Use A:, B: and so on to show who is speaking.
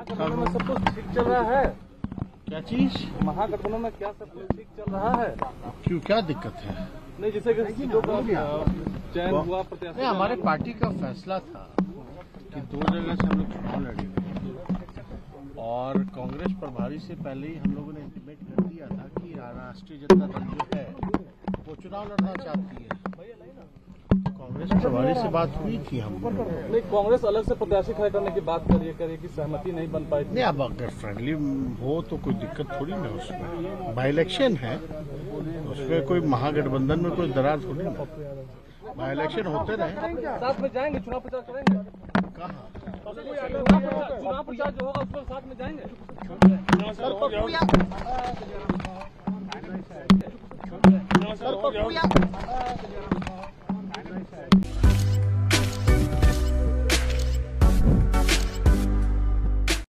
A: महागठबंधन में सब कुछ ठीक चल रहा है।
B: क्या चीज?
A: महागठबंधन में क्या सब कुछ ठीक चल रहा है?
B: क्यों, क्या दिक्कत है?
A: नहीं, जैसे कि सीटों का चयन हुआ प्रत्याशी।
B: नहीं, हमारे पार्टी का फैसला था कि 2 जगह से हम लोग चुनाव लड़ेंगे और कांग्रेस प्रभारी से पहले ही हम लोगों ने इंटीमेट कर दिया था कि राष्ट्रीय जनता दल जो है वो चुनाव लड़ना चाहती है। कांग्रेस प्रभारी से बात हुई थी हम।
A: नहीं, कांग्रेस अलग से प्रत्याशी खड़े करने की बात करिए कि सहमति नहीं बन पाई थी।
B: नहीं, अब अगर फ्रेंडली हो तो कोई दिक्कत थोड़ी ना उसमें। बाई इलेक्शन है, उसमें कोई महागठबंधन में कोई दरार थोड़ी ना। बाई इलेक्शन होते रहे।
A: साथ में जाएंगे, चुनाव प्रचार करेंगे।
B: कहाँ?
A: चुनाव प्रचार जो होगा उसमें साथ में जाएंगे।
C: सर